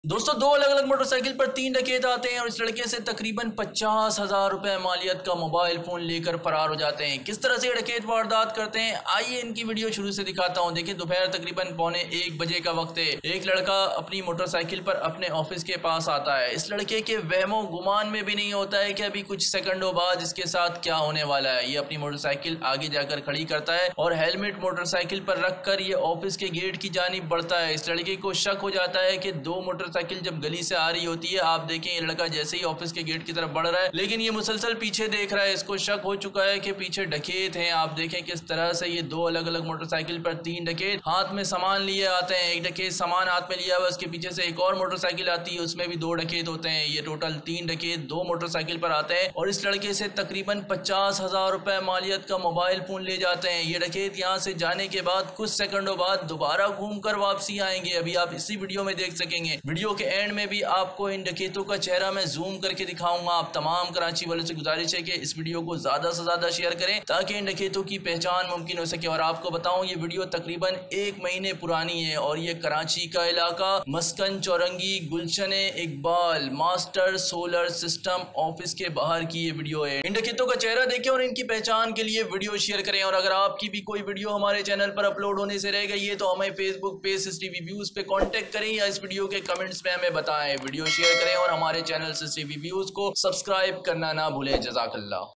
दोस्तों, दो अलग अलग मोटरसाइकिल पर तीन डकैत आते हैं और इस लड़के से तकरीबन 50,000 रुपए मालियत का मोबाइल फोन लेकर फरार हो जाते हैं। किस तरह से ये डकैत वारदात करते हैं, आइए इनकी वीडियो शुरू से दिखाता हूं। देखिए, दोपहर तकरीबन 1:15 का वक्त है। एक लड़का अपनी मोटरसाइकिल पर अपने ऑफिस के पास आता है। इस लड़के के वहमो गुमान में भी नहीं होता है कि अभी कुछ सेकंडों बाद इसके साथ क्या होने वाला है। ये अपनी मोटरसाइकिल आगे जाकर खड़ी करता है और हेलमेट मोटरसाइकिल पर रखकर ये ऑफिस के गेट की जानिब बढ़ता है। इस लड़के को शक हो जाता है कि दो मोटरसाइकिल जब गली से आ रही होती है, आप देखें ये लड़का जैसे ही ऑफिस के गेट की तरफ बढ़ रहा है, लेकिन ये मुसलसल पीछे देख रहा है। इसको शक हो चुका है कि पीछे डकैत हैं। आप देखें किस तरह से ये दो अलग अलग मोटरसाइकिल पर तीन डकैत हाथ में सामान लिए आते हैं। एक डकैत सामान हाथ में लिया हुआ, उसके पीछे से एक और मोटरसाइकिल आती है, उसमें भी दो डकैत होते हैं। ये टोटल तीन डकैत दो मोटरसाइकिल पर आते हैं और इस लड़के से तकरीबन 50,000 रुपए मालियत का मोबाइल फोन ले जाते हैं। ये डकैत यहाँ से जाने के बाद कुछ सेकंडों बाद दोबारा घूमकर वापसी आएंगे। अभी आप इसी वीडियो में देख सकेंगे। वीडियो के एंड में भी आपको इन डकैतों का चेहरा मैं जूम करके दिखाऊंगा। आप तमाम कराची वालों से गुजारिश है कि इस वीडियो को ज्यादा से ज्यादा शेयर करें ताकि इन डकैतों की पहचान मुमकिन हो सके। और आपको बताऊं, ये वीडियो तकरीबन 1 महीने पुरानी है और ये कराची का इलाका Muskan Chowrangi Gulshan Iqbal master solar system office के बाहर की ये वीडियो है। इन डकैतों का चेहरा देखें और इनकी पहचान के लिए वीडियो शेयर करें। और अगर आपकी भी कोई वीडियो हमारे चैनल पर अपलोड होने से रह गई है तो हमें फेसबुक पेज सिस्टी व्यूज पे कांटेक्ट करें या इस वीडियो के कमेंट्स में हमें बताएं। वीडियो शेयर करें और हमारे चैनल सिस्टी व्यूज को सब्सक्राइब करना ना भूलें। जज़ाकल्लाह।